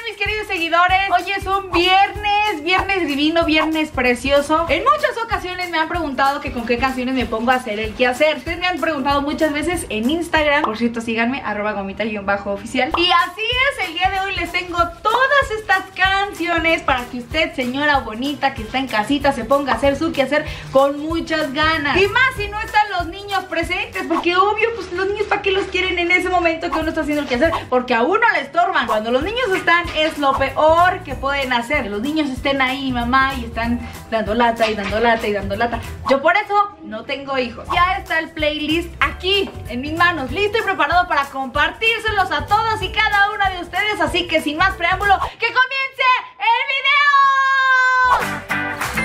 mis queridos seguidores? Hoy es un viernes divino, viernes precioso. En muchas ocasiones me han preguntado que con qué canciones me pongo a hacer el quehacer. Ustedes me han preguntado muchas veces en Instagram. Por cierto, síganme, @gomita_oficial. Y así es, el día de hoy les tengo todas estas canciones para que usted, señora bonita que está en casita, se ponga a hacer su quehacer con muchas ganas. Y más si no están los niños presentes, porque obvio, pues los niños ¿para qué los quieren en ese momento que uno está haciendo el quehacer? Porque a uno le estorban. Cuando los niños están, es lo peor que pueden hacer. Los niños estén ahí, mamá, y están dando lata y dando lata y dando lata. Yo por eso no tengo hijos. Ya está el playlist aquí en mis manos, listo y preparado para compartírselos a todos y cada uno de ustedes. Así que sin más preámbulo, ¡que comience el video!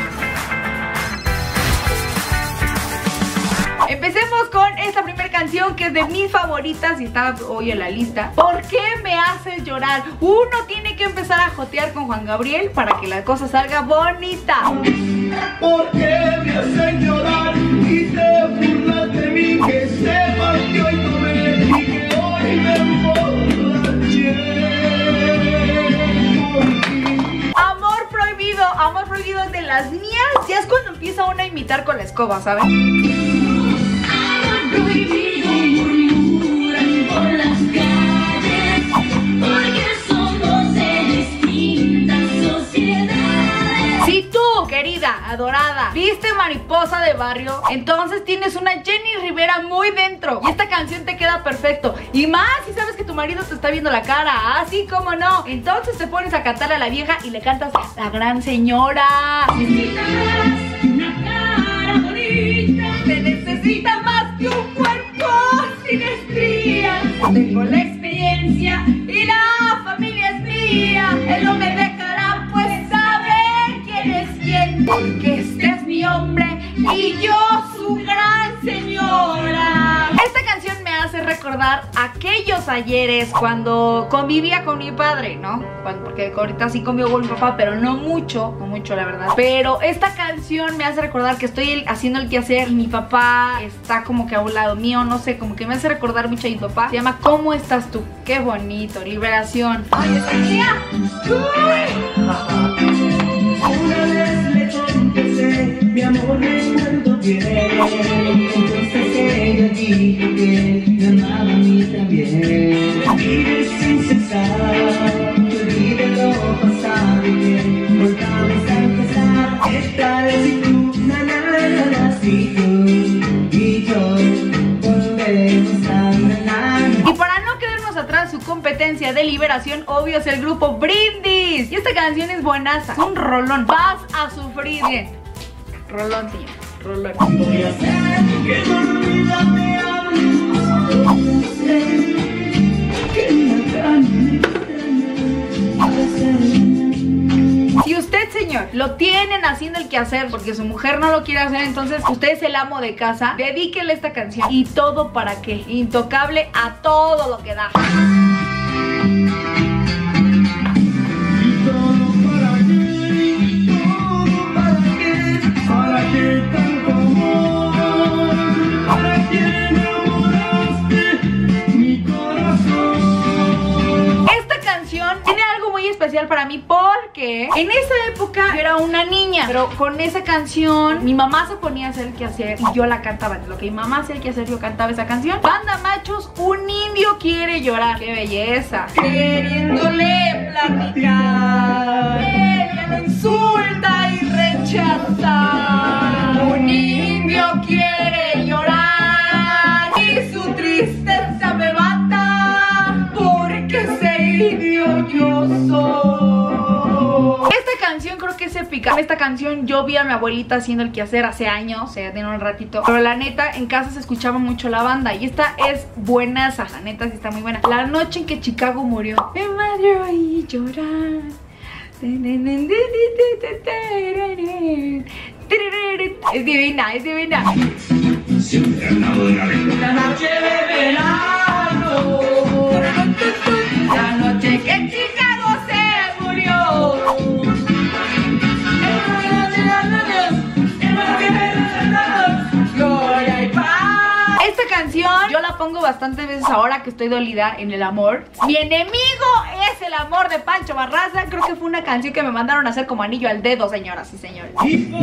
Empecemos con esta primera canción que es de mis favoritas y está hoy en la lista. ¿Por qué me haces llorar? Uno tiene que empezar a jotear con Juan Gabriel para que la cosa salga bonita. ¿Por qué me haces llorar y te burlas de mí? Que sepas que hoy tomé y que hoy me emborraché. Amor prohibido es de las mías. Ya es cuando empieza uno a imitar con la escoba, ¿saben? Prohibido murmuran por las calles, porque somos de distintas sociedades. Si tú, querida, adorada, viste Mariposa de Barrio, entonces tienes una Jenny Rivera muy dentro. Y esta canción te queda perfecto. Y más si sabes que tu marido te está viendo la cara, así como no. Entonces te pones a cantarle a la vieja y le cantas La Gran Señora. Necesitas una cara bonita, Se necesita más que un cuerpo sin estrías. Tengo la experiencia y la familia es mía. Él no me dejará pues saber quién es quién, porque este es mi hombre y yo su gran señora. Esta canción me hace recordar aquellos ayeres cuando convivía con mi padre, ¿no? Porque ahorita sí convivo con mi papá, pero no mucho la verdad. Pero esta canción me hace recordar que estoy haciendo el quehacer y mi papá está como que a un lado mío, no sé, como que me hace recordar mucho a mi papá. Se llama ¿Cómo estás tú? Qué bonito, Liberación. ¡Ay, esa mía! Una vez le confesé, mi amor, recuerdo bien. Entonces ella dijo que me amaba a mí también. Vive sin cesar, que olvide lo pasado y que volvamos a empezar. Esta vez si tú, si tú y yo volvemos a ganar. Y para no quedarnos atrás, su competencia de Liberación, obvio, es el grupo Brindis. Y esta canción es buenaza, es un rolón. Vas a sufrir. Bien, rolón, tío, rolón. Voy a hacer que no olvida me hables. Voy a hacer que la gana Si usted, señor, lo tienen haciendo el quehacer porque su mujer no lo quiere hacer, entonces usted es el amo de casa, dedíquele esta canción. ¿Y todo para qué? Intocable a todo lo que da. Especial para mí porque en esa época yo era una niña, pero con esa canción mi mamá se ponía a hacer el quehacer y yo la cantaba. Lo que mi mamá hacía el quehacer, yo cantaba esa canción. Banda Machos, Un Indio Quiere Llorar. ¡Qué belleza! Queriéndole platicar, ella lo insulta y rechaza. Un indio quiere llorar y su tristeza me mata, porque ese indio yo soy. Esta canción creo que es épica. Esta canción yo vi a mi abuelita haciendo el quehacer hace años, o sea, tiene un ratito. Pero la neta, en casa se escuchaba mucho la banda y esta es buenaza. La neta sí está muy buena. La noche en que Chicago murió, me madre oí llorar. Es divina, es divina. siempre al lado de la lengua. La noche de verano, la noche que Chicago se murió. Gloria y paz. Esta canción yo la pongo pongo bastantes veces ahora que estoy dolida en el amor. Mi enemigo es el amor de Pancho Barraza. Creo que fue una canción que me mandaron a hacer como anillo al dedo, señoras y señores. Y por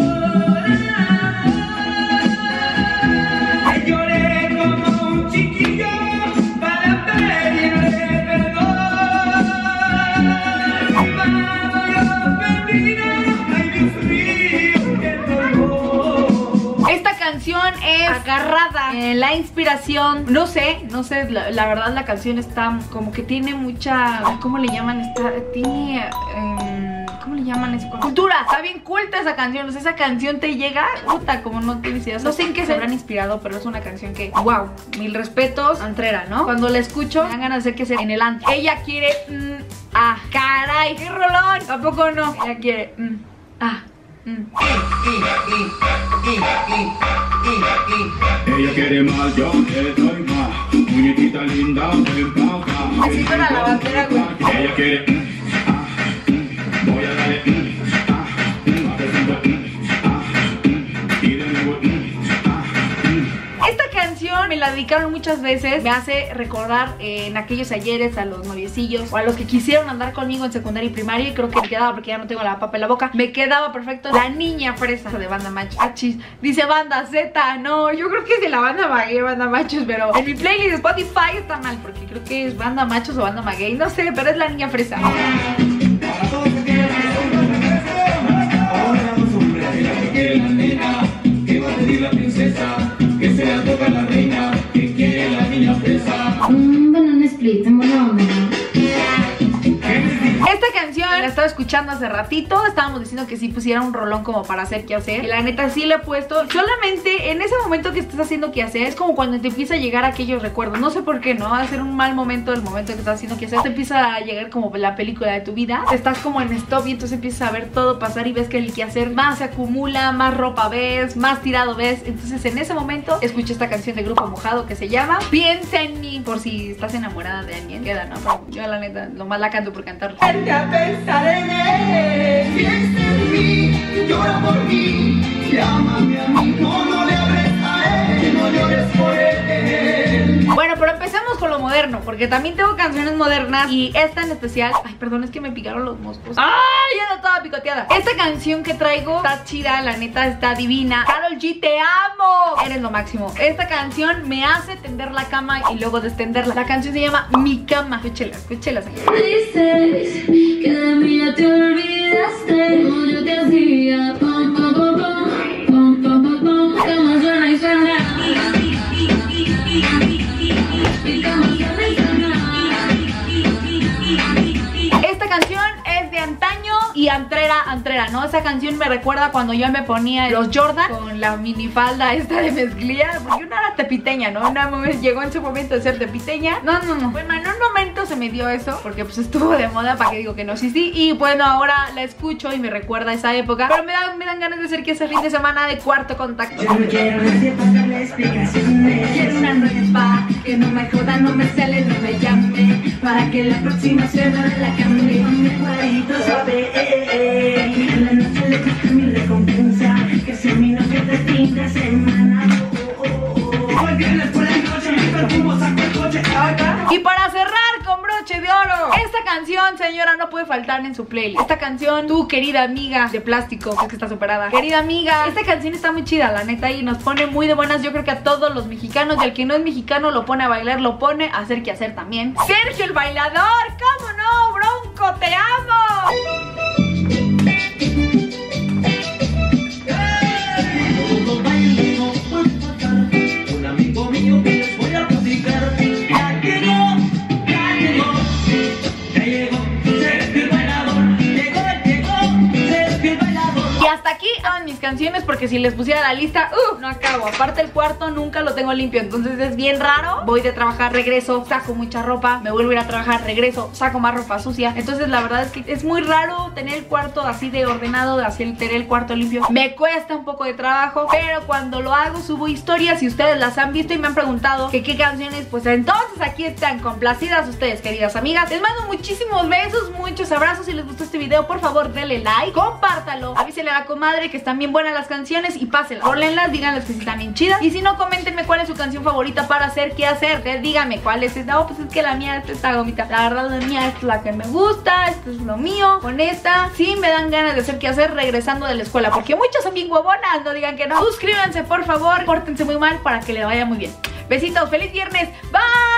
ahí lloré como un chiquillo para pedirle perdón. Ay, Dios mío, qué dolor. Esta canción es agarrada en la inspiración. No sé, la verdad la canción está como que tiene mucha... ¿Cómo le llaman? Tiene... ¿cómo le llaman eso? Cultura. Está bien culta esa canción. O sea, esa canción te llega, puta, como no tienes idea. No sé en qué se habrán inspirado, pero es una canción que, wow, mil respetos. Antrera, ¿no? Cuando la escucho, me dan ganas de hacer que sea en el antro. Ella quiere, caray, qué rolón. Tampoco no. Ella quiere, Ella quiere más, yo le doy más. Muñequita linda, ven pa' acá. Así para la bandera, güey. Ella quiere, voy a darle, a presentar, y de nuevo, Esta canción me la dedicaron muchas veces. Me hace recordar en aquellos ayeres a los noviecillos o a los que quisieron andar conmigo en secundaria y primaria. Y creo que me quedaba, porque ya no tengo la papa en la boca, me quedaba perfecto la niña fresa de Banda Machos. Achis, dice Banda Z. No, yo creo que es de la Banda Maguey, Banda Machos, pero en mi playlist de Spotify está mal, porque creo que es Banda Machos o Banda Maguey, no sé, pero es la niña fresa. Para todos que quieran ahora vamos hombres, que quiere la nena, que va a pedir la princesa, que se la toca la reina, que quiere la niña fresa. Banana split en buena onda. Esta canción la estaba escuchando hace ratito. Estábamos diciendo que sí pusiera un rolón como para hacer qué hacer. Y la neta sí le he puesto. Solamente en ese momento que estás haciendo qué hacer, es como cuando te empieza a llegar aquellos recuerdos. No sé por qué, ¿no? Va a ser un mal momento el momento que estás haciendo qué hacer. Te empieza a llegar como la película de tu vida. Estás como en stop y entonces empiezas a ver todo pasar y ves que el qué hacer más se acumula, más ropa ves, más tirado ves. Entonces en ese momento escuché esta canción de Grupo Mojado que se llama Piensa en mí. Por si estás enamorada de alguien. Queda, ¿no? Pero yo la neta nomás la canto por cantar. Vente a pensar en él, piensa en mí, llora por mí, llámame a mí, no le hables a él, no llores por él. Bueno, pero empecemos con lo moderno, porque también tengo canciones modernas. Y esta en especial, ay, perdón, es que me picaron los moscos. ¡Ay! Ya no estaba picoteada. Esta canción que traigo está chida, la neta está divina. Karol G, te amo, eres lo máximo. Esta canción me hace tender la cama y luego destenderla. La canción se llama Mi Cama. Escúchela, señora. Dices que de mí ya te olvidaste, como yo te hacía, pom pom pom pom, pom pom pom pom, cama suena y suena. Mi cama suena y suena. Esta canción es de antaño y antrera, ¿no? Esa canción me recuerda cuando yo me ponía los Jordan con la minifalda esta de mezclilla, porque una era tepiteña, ¿no? Llegó en su momento de ser tepiteña. No. Bueno, en un momento se me dio eso, porque pues estuvo de moda, para que digo que no, sí. Y bueno, ahora la escucho y me recuerda a esa época. Pero me dan ganas de hacer que ese fin de semana de Cuarto Contacto. Yo no quiero nadie para darle explicaciones, Quiero una nueva, que no me joda, no me sale, no me llame, para que la próxima semana la cambie. mi cuadrito suave, en la noche le toca mi recompensa, que sea mi noche de fin de semana. Hoy viernes por la noche, mi perfumo saco el coche, Y para cerrar con broche de oro, esta canción, señora, no puede faltar en su playlist. Esta canción, tu querida amiga de plástico, es que está superada. Querida amiga, esta canción está muy chida, la neta, y nos pone muy de buenas. Yo creo que a todos los mexicanos, y al que no es mexicano lo pone a bailar, lo pone a hacer que hacer también. Sergio el Bailador, ¿cómo no? Bronco, te amo. un amigo mío que les voy a platicar. Ya llegó, Sergio el Bailador, llegó, Sergio el Bailador. Y hasta aquí van mis canciones, porque si les pusiera la lista, no acabo. Aparte el cuarto nunca lo tengo limpio, entonces es bien raro. Voy de trabajar, regreso, saco mucha ropa, me vuelvo a ir a trabajar, regreso, saco más ropa sucia. Entonces la verdad es que es muy raro tener el cuarto así de ordenado, así tener el cuarto limpio. Me cuesta un poco de trabajo, pero cuando lo hago subo historias y ustedes las han visto y me han preguntado que qué canciones, pues entonces aquí están complacidas ustedes, queridas amigas. Les mando muchísimos besos, muchos abrazos. Si les gustó este video, por favor denle like, compártalo, avísenle a la comunidad comadre, que están bien buenas las canciones, y pásenlas, rólenlas, díganles que sí están bien chidas. Y si no, coméntenme cuál es su canción favorita para hacer qué hacer. Ustedes díganme cuál es esta. Oh, pues es que la mía esta está gomita. La verdad, la mía esta es la que me gusta, esto es lo mío. Con esta sí me dan ganas de hacer qué hacer regresando de la escuela, porque muchas son bien huevonas, no digan que no. Suscríbanse, por favor, pórtense muy mal para que le vaya muy bien. Besitos, feliz viernes, bye.